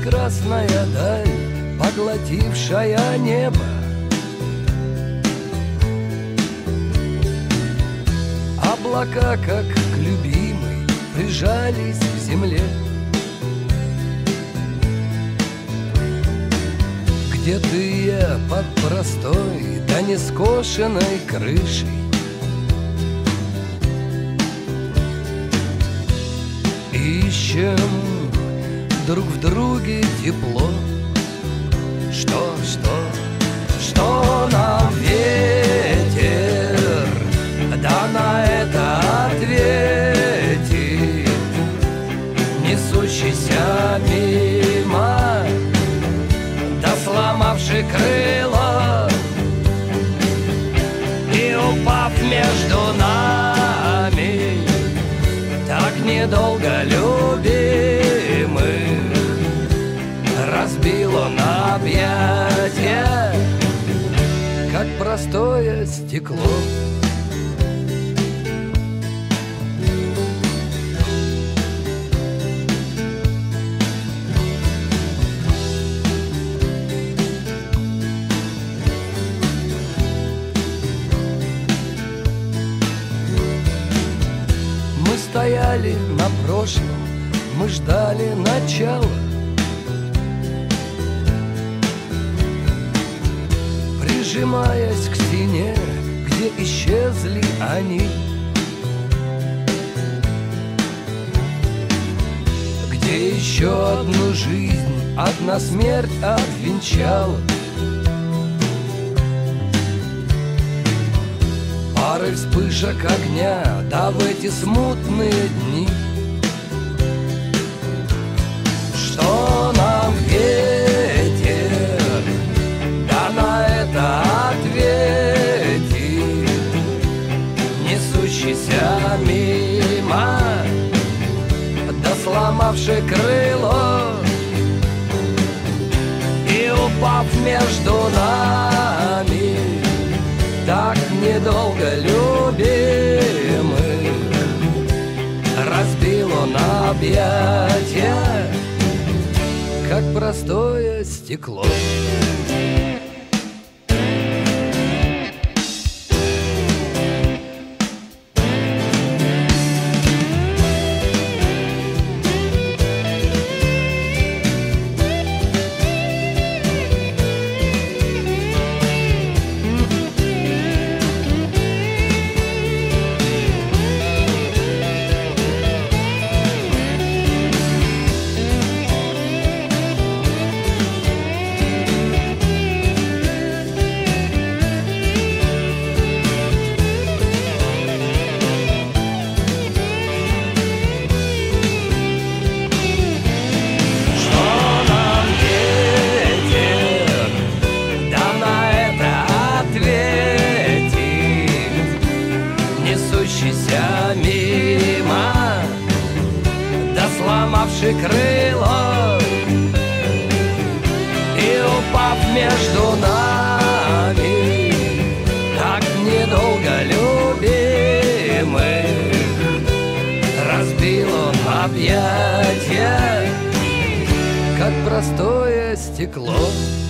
прекрасная даль, поглотившая небо. Облака, как к любимой, прижались к земле. Где ты я под простой да нескошенной крышей? Ищем друг в друге тепло. Что нам ветер, да на это ответит, несущийся мимо, да сломавший крыло и упав между нами, так недолго любимых разбил он объятия, как простое стекло. Мы стояли на прошлом, мы ждали начала. Прижимаясь к стене, где исчезли они, где еще одну жизнь одна смерть отвенчала. Пары вспышек огня, да в эти смутные дни. Что нам ветер, да на это ответит, несущийся мимо, да сломавший крыло и упав между нами, так недолго любимых разбил он объятия, как простое стекло. Мимо, да сломавший крыло и упав между нами, так недолго любимых разбил он объятия, как простое стекло.